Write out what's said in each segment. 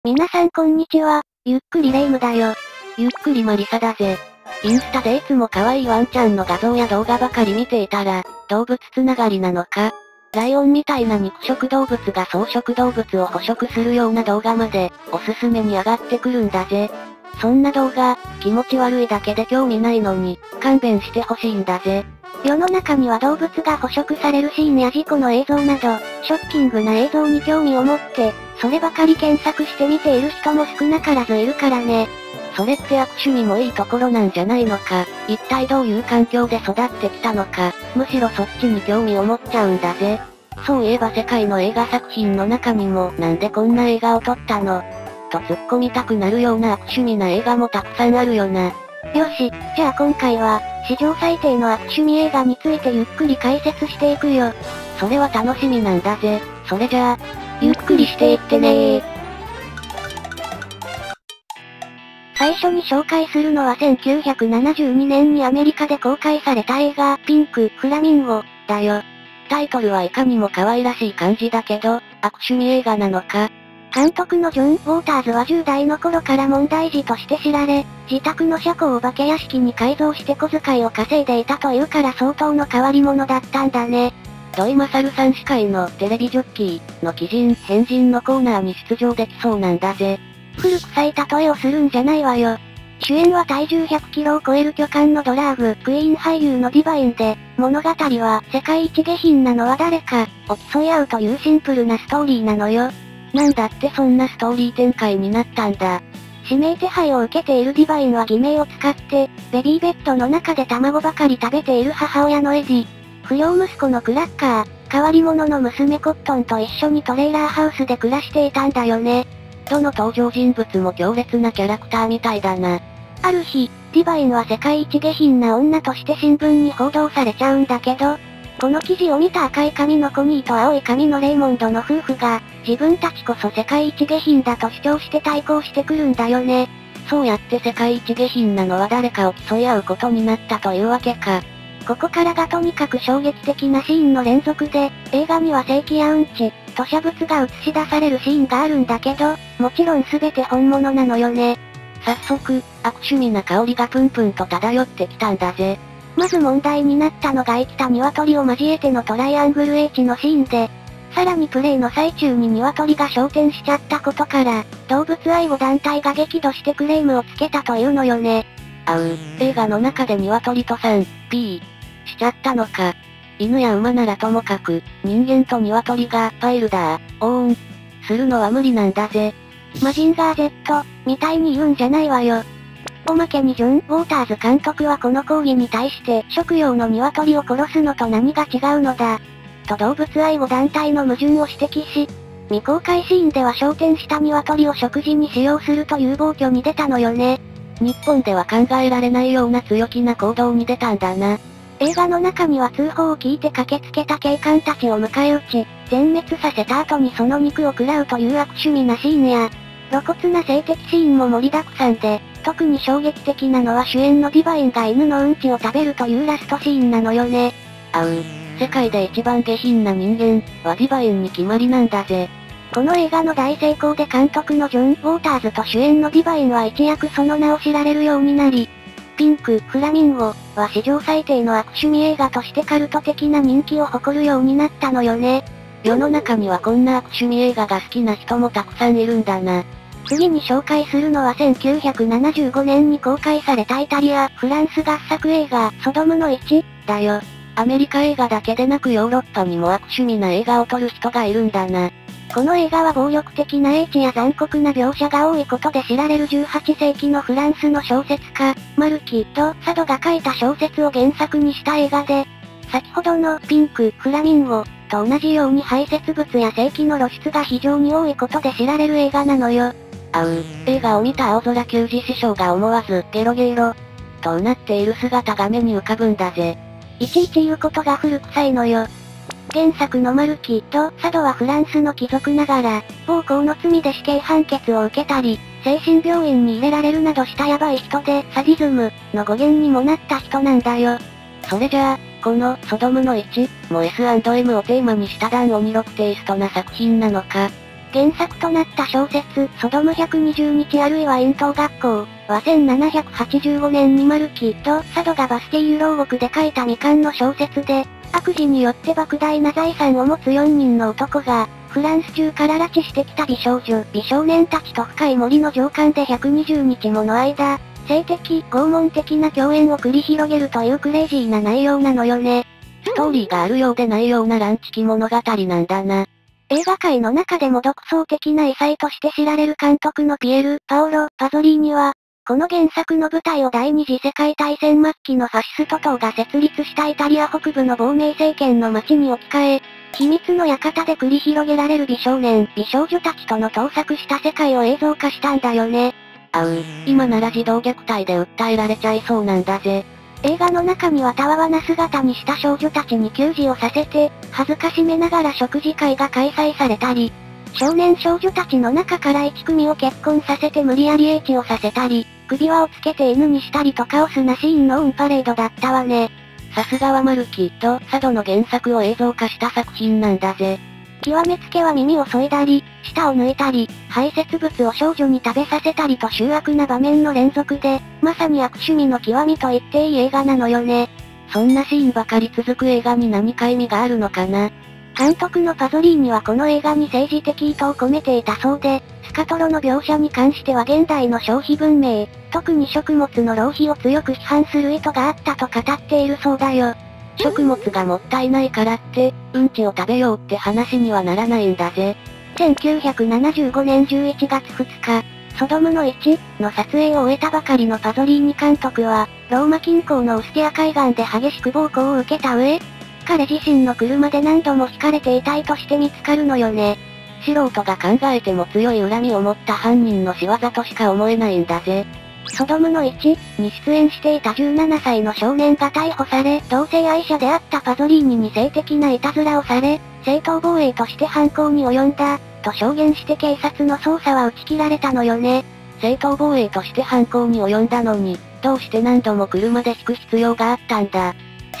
皆さんこんにちは、ゆっくりレ夢ムだよ。 ゆっくりマリサだぜ。インスタでいつも可愛いワンちゃんの画像や動画ばかり見ていたら、動物つながりなのか？ライオンみたいな肉食動物が草食動物を捕食するような動画まで、おすすめに上がってくるんだぜ。そんな動画、気持ち悪いだけで興味ないのに、勘弁してほしいんだぜ。 世の中には動物が捕食されるシーンや事故の映像など、ショッキングな映像に興味を持って、そればかり検索して見ている人も少なからずいるからね。 それって悪趣味もいいところなんじゃないのか。一体どういう環境で育ってきたのか。むしろそっちに興味を持っちゃうんだぜ。そういえば世界の映画作品の中にも、なんでこんな映画を撮ったの？と突っ込みたくなるような悪趣味な映画もたくさんあるよな。 よし、じゃあ今回は、史上最低の悪趣味映画についてゆっくり解説していくよ。 それは楽しみなんだぜ。それじゃあ、ゆっくりしていってねー。 最初に紹介するのは1972年にアメリカで公開された映画、ピンク・フラミンゴ、だよ。 タイトルはいかにも可愛らしい感じだけど、悪趣味映画なのか？ 監督のジョン・ウォーターズは10代の頃から問題児として知られ、自宅の車庫をお化け屋敷に改造して小遣いを稼いでいたというから相当の変わり者だったんだね。 土井勝さん司会のテレビジョッキーの奇人変人のコーナーに出場できそうなんだぜ。 古臭い例えをするんじゃないわよ。主演は体重100キロを超える巨漢のドラァグクイーン俳優のディバインで、物語は世界一下品なのは誰かを競い合うというシンプルなストーリーなのよ。 なんだってそんなストーリー展開になったんだ。 指名手配を受けているディバインは偽名を使って、ベビーベッドの中で卵ばかり食べている母親のエディ、不良息子のクラッカー、変わり者の娘コットンと一緒にトレーラーハウスで暮らしていたんだよね。 どの登場人物も強烈なキャラクターみたいだな。 ある日、ディバインは世界一下品な女として新聞に報道されちゃうんだけど、この記事を見た赤い髪のコニーと青い髪のレイモンドの夫婦が、自分たちこそ世界一下品だと主張して対抗してくるんだよね。 そうやって世界一下品なのは誰かを競い合うことになったというわけか。 ここからがとにかく衝撃的なシーンの連続で、映画には正規やうんち、吐砂物が映し出されるシーンがあるんだけど、もちろん全て本物なのよね。 早速、悪趣味な香りがプンプンと漂ってきたんだぜ。 まず問題になったのが生きた鶏を交えてのトライアングル H のシーンで、さらにプレイの最中に鶏が昇天しちゃったことから、動物愛護団体が激怒してクレームをつけたというのよね。 映画の中で鶏とP しちゃったのか。犬や馬ならともかく、人間と鶏がパイルだオーンするのは無理なんだぜ。 マジンガー Z みたいに言うんじゃないわよ。おまけにジョン・ウォーターズ監督はこの抗議に対して、食用の鶏を殺すのと何が違うのだ、と動物愛護団体の矛盾を指摘し、未公開シーンでは昇天した鶏を食事に使用するという暴挙に出たのよね。 日本では考えられないような強気な行動に出たんだな。 映画の中には通報を聞いて駆けつけた警官たちを迎え撃ち、全滅させた後にその肉を食らうという悪趣味なシーンや、露骨な性的シーンも盛りだくさんで、特に衝撃的なのは主演のディバインが犬のうんちを食べるというラストシーンなのよね。 世界で一番下品な人間はディバインに決まりなんだぜ。 この映画の大成功で監督のジョン・ウォーターズと主演のディバインは一躍その名を知られるようになり、ピンク・フラミンゴは史上最低の悪趣味映画としてカルト的な人気を誇るようになったのよね。 世の中にはこんな悪趣味映画が好きな人もたくさんいるんだな。 次に紹介するのは1975年に公開されたイタリア・フランス合作映画、ソドムの1、だよ。 アメリカ映画だけでなくヨーロッパにも悪趣味な映画を撮る人がいるんだな。 この映画は暴力的な英知や残酷な描写が多いことで知られる18世紀のフランスの小説家、マルキとサドが書いた小説を原作にした映画で、先ほどのピンク・フラミンゴと同じように排泄物や性器の露出が非常に多いことで知られる映画なのよ。 映画を見た青空球児師匠が思わずゲロゲロとうなっている姿が目に浮かぶんだぜ。 いちいち言うことが古臭いのよ。原作のマルキとサドはフランスの貴族ながら、暴行の罪で死刑判決を受けたり、精神病院に入れられるなどしたヤバい人で、サディズムの語源にもなった人なんだよ。 それじゃあ、このソドムの1も S&M をテーマにしたダン・オニロクテイストな作品なのか。 原作となった小説、ソドム120日あるいは陰東学校は1785年にマルキとサドがバスティーユ牢獄で書いた未完の小説で、悪事によって莫大な財産を持つ4人の男が、フランス中から拉致してきた美少女、美少年たちと深い森の上官で120日もの間、性的、拷問的な狂演を繰り広げるというクレイジーな内容なのよね。 ストーリーがあるようでないようなランチキ物語なんだな。 映画界の中でも独創的な異彩として知られる監督のピエル・パオロ・パゾリーニは、この原作の舞台を第二次世界大戦末期のファシスト党が設立したイタリア北部の亡命政権の街に置き換え、秘密の館で繰り広げられる美少年、美少女たちとの盗作した世界を映像化したんだよね。 今なら児童虐待で訴えられちゃいそうなんだぜ。 映画の中にはたわわな姿にした少女たちに給仕をさせて、恥ずかしめながら食事会が開催されたり、少年少女たちの中から1組を結婚させて無理やり英知をさせたり、首輪をつけて犬にしたりとカオスなシーンのオンパレードだったわね。 さすがはマルキとサドの原作を映像化した作品なんだぜ。 極めつけは耳を削いだり、舌を抜いたり、排泄物を少女に食べさせたりと醜悪な場面の連続で、まさに悪趣味の極みと言っていい映画なのよね。 そんなシーンばかり続く映画に何か意味があるのかな。 監督のパゾリーニはこの映画に政治的意図を込めていたそうで、スカトロの描写に関しては現代の消費文明、特に食物の浪費を強く批判する意図があったと語っているそうだよ。 食物がもったいないからって、うんちを食べようって話にはならないんだぜ。 1975年11月2日、ソドムの1の撮影を終えたばかりのパゾリーニ監督は、ローマ近郊のウスティア海岸で激しく暴行を受けた上、彼自身の車で何度も轢かれていたいとして見つかるのよね。 素人が考えても強い恨みを持った犯人の仕業としか思えないんだぜ。 ソドムの1に出演していた17歳の少年が逮捕され、同性愛者であったパゾリーニに性的ないたずらをされ、正当防衛として犯行に及んだ、と証言して警察の捜査は打ち切られたのよね。 正当防衛として犯行に及んだのに、どうして何度も車で引く必要があったんだ。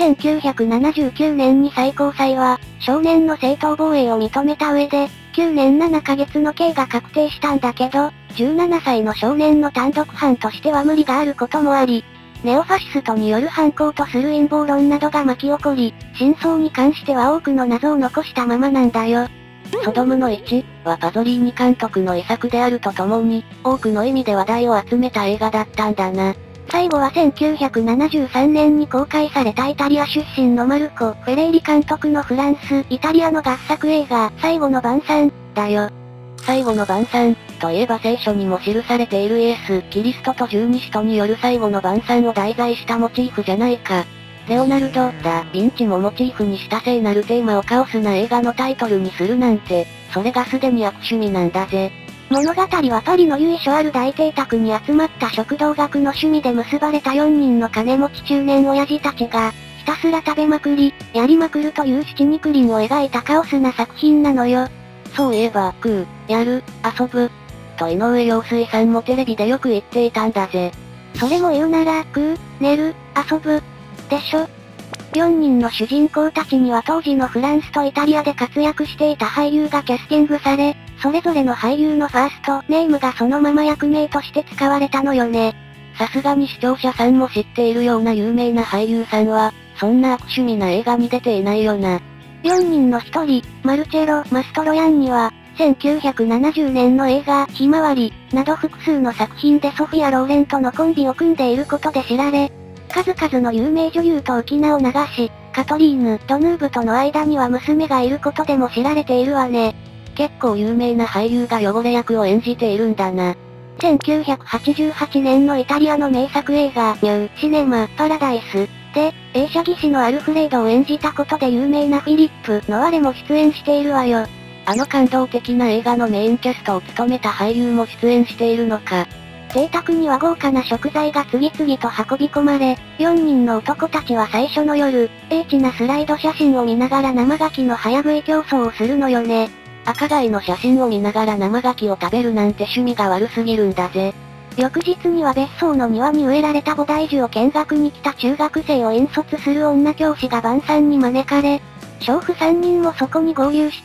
1979年に最高裁は、少年の正当防衛を認めた上で、9年7ヶ月の刑が確定したんだけど、17歳の少年の単独犯としては無理があることもあり、ネオファシストによる犯行とする陰謀論などが巻き起こり、真相に関しては多くの謎を残したままなんだよ。 ソドムの1はパゾリーニ監督の遺作であるとともに、多くの意味で話題を集めた映画だったんだな。 最後は1973年に公開されたイタリア出身のマルコ・フェレイリ監督のフランス・イタリアの合作映画、最後の晩餐、だよ。 最後の晩餐、といえば聖書にも記されているイエス・キリストと十二使徒による最後の晩餐を題材したモチーフじゃないか。レオナルド・ダ・ヴィンチもモチーフにした聖なるテーマをカオスな映画のタイトルにするなんて、それがすでに悪趣味なんだぜ。 物語はパリの由緒ある大邸宅に集まった食道学の趣味で結ばれた4人の金持ち中年親父たちが、ひたすら食べまくり、やりまくるという七肉林を描いたカオスな作品なのよ。 そういえば、食う、やる、遊ぶ、と井上陽水さんもテレビでよく言っていたんだぜ。 それも言うなら、食う、寝る、遊ぶ、でしょ。4人の主人公たちには当時のフランスとイタリアで活躍していた俳優がキャスティングされ、それぞれの俳優のファーストネームがそのまま役名として使われたのよね。 さすがに視聴者さんも知っているような有名な俳優さんは、そんな悪趣味な映画に出ていないよな。 4人の1人、マルチェロ・マストロヤンには、1970年の映画、ひまわり、など複数の作品でソフィア・ローレンとのコンビを組んでいることで知られ、数々の有名女優と浮名を流し、カトリーヌ・ドヌーブとの間には娘がいることでも知られているわね。 結構有名な俳優が汚れ役を演じているんだな。 1988年のイタリアの名作映画、ニュー・シネマ・パラダイスで、映写技師のアルフレードを演じたことで有名なフィリップ・ノワレも出演しているわよ。 あの感動的な映画のメインキャストを務めた俳優も出演しているのか。 邸宅には豪華な食材が次々と運び込まれ、4人の男たちは最初の夜、英知なスライド写真を見ながら生牡蠣の早食い競争をするのよね。 赤貝の写真を見ながら生牡蠣を食べるなんて趣味が悪すぎるんだぜ。 翌日には別荘の庭に植えられた菩提樹を見学に来た中学生を引率する女教師が晩餐に招かれ、娼婦3人もそこに合流して、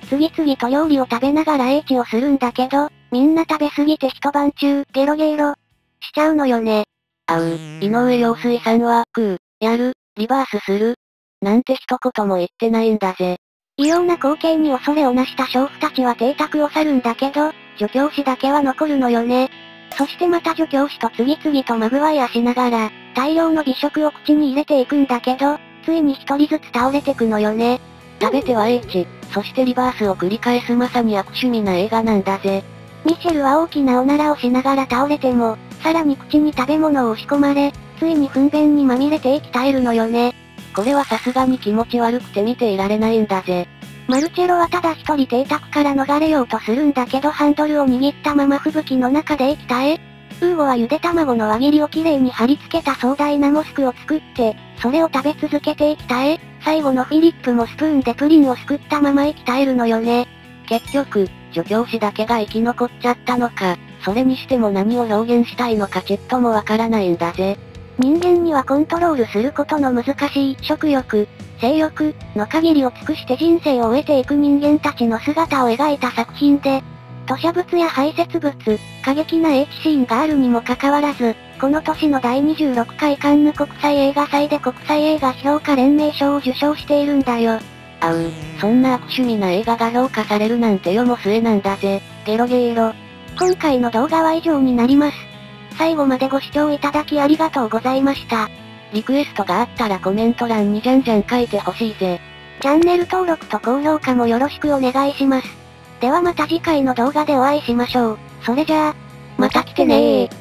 次々と料理を食べながら英知をするんだけど、みんな食べすぎて一晩中、ゲロゲロ、しちゃうのよね。 井上陽水さんは、食う、やる、リバースする。なんて一言も言ってないんだぜ。 異様な光景に恐れをなした娼婦たちは邸宅を去るんだけど、助教師だけは残るのよね。そしてまた助教師と次々とまぐわいやしながら、大量の美食を口に入れていくんだけど、ついに一人ずつ倒れてくのよね。 食べては H、そしてリバースを繰り返すまさに悪趣味な映画なんだぜ。 ミシェルは大きなおならをしながら倒れても、さらに口に食べ物を押し込まれ、ついに糞便にまみれて息絶えるのよね。 これはさすがに気持ち悪くて見ていられないんだぜ。 マルチェロはただ一人邸宅から逃れようとするんだけどハンドルを握ったまま吹雪の中で息絶え。ウーゴはゆで卵の輪切りをきれいに貼り付けた壮大なモスクを作って、それを食べ続けて息絶え。最後のフィリップもスプーンでプリンをすくったまま息絶えるのよね。 結局、助教師だけが生き残っちゃったのか、それにしても何を表現したいのかちっともわからないんだぜ。 人間にはコントロールすることの難しい食欲、性欲の限りを尽くして人生を終えていく人間たちの姿を描いた作品で、吐砂物や排泄物、過激な H シーンがあるにもかかわらず、この年の第26回カンヌ国際映画祭で国際映画評価連盟賞を受賞しているんだよ。 そんな悪趣味な映画が評価されるなんて世も末なんだぜ。ゲロゲロ。 今回の動画は以上になります。最後までご視聴いただきありがとうございました。 リクエストがあったらコメント欄にじゃんじゃん書いてほしいぜ。 チャンネル登録と高評価もよろしくお願いします。ではまた次回の動画でお会いしましょう。それじゃあ、 また来てねー。